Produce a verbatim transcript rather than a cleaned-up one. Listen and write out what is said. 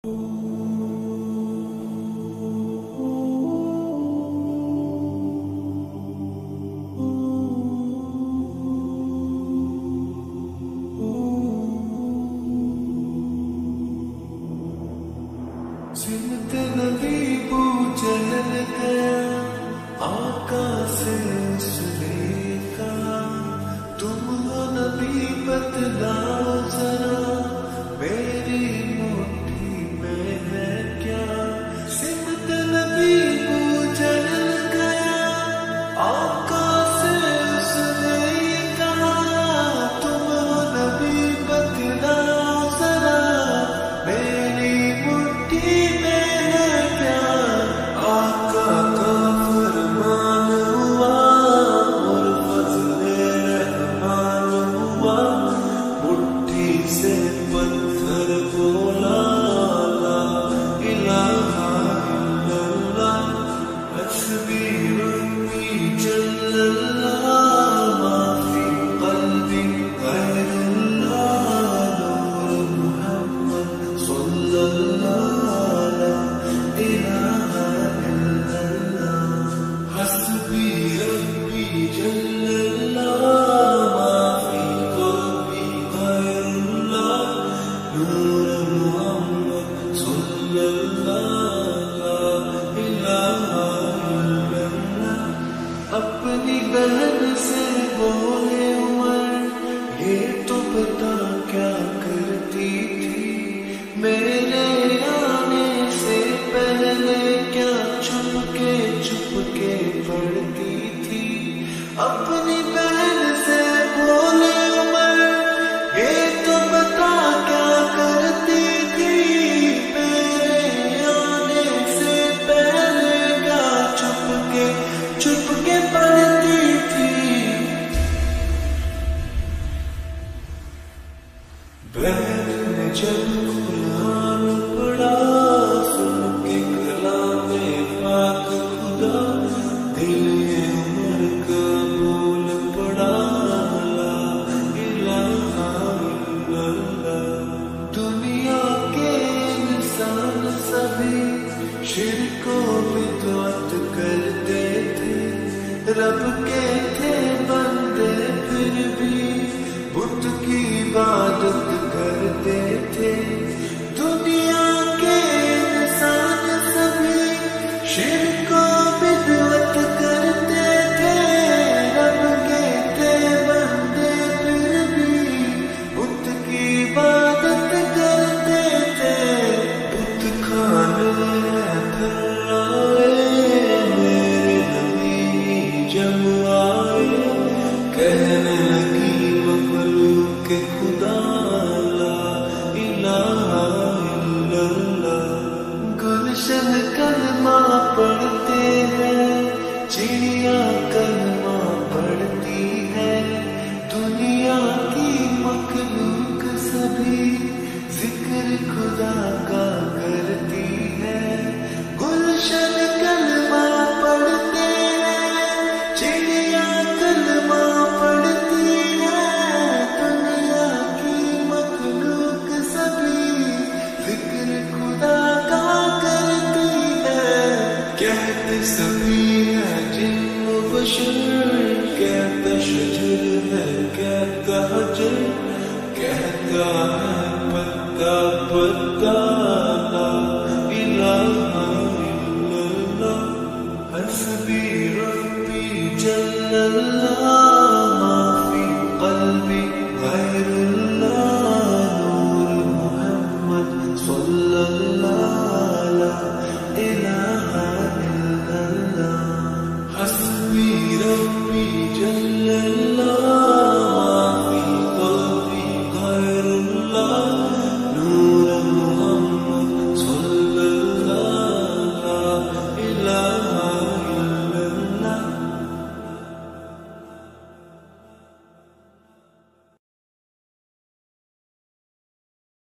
सिमत नबी पूजन गया आका से सुलेखा, तुम हो नबी बतलाओ जरा मेरी मुट्ठी में है क्या। सिमत नबी पूजन गया आका से सुलेखा, तुम हो नबी बतलाओ जरा मेरी मुट्ठी में है क्या। आका का फरमान हुआ और फज़ले रहमान हुआ, मुट्ठी से पत्थर बोला ला इलाहा इल्लल्लाह, हस्बी रब्बी जल्लल्लाह, मा फी क़ल्बी ग़ैरुल्लाह, नूर मुहम्मद सल्लल्लाह ला इलाहा इल्लल्लाह, हस्बी रब्बी जल्लल्लाह, मा फी क़ल्बी ग़ैरुल्लाह, नूर मुहम्मद सल्लल्लाह ला इलाहा इल्लल्लाह। अपनी बहन से बोले उमर, ये तो पता क्या करती थी, मेरे आने से पहले क्या छुपके छुपके पढ़ती थी। अपनी बहन से बोले उमर, ये तो पता क्या करती थी, मेरे आने से पहले क्या छुपके छुपके पढ़ती थी। बहन ने जब कुरान पढ़ा, सुन के कलामे पाक खुदा, दिल ये उमर का बोल पड़ा ला इलाहा इल्लल्लाह। दुनिया के इंसान सभी शिर्क व बिदअत करते थे, रब के थे बंदे फिर भी बुत की इबादत करते थे। दुनिया के इंसान सभी शिर्क व बिदअत करते थे, रब के थे बंदे फिर भी बुत की इबादत करते थे। बुत खाने फिर आए मेरे नबी जब आए, कहने लगी मखलूक खुदा ला इलाहा इल्लल्लाह। गुलशन कलमा पढ़ते हैं, चिड़िया कलमा पढ़ती है, दुनिया की मखलूक सभी जिक्र खुदा का करती है। गुलशन कलमा पढ़ते हैं, चिड़िया कलमा पढ़ती है, दुनिया की मखलूक सभी जिक्र खुदा का करती है। कहते सभी है जिन्न व बशर, कहता शजर है कहता हजर, कहता है पत्ता पत्ता ला इलाहा इल्लल्लाह, हस्बी रब्बी जल्लल्लाह, मा फी क़ल्बी ग़ैरुल्लाह, नूर मुहम्मद सल्लल्लाह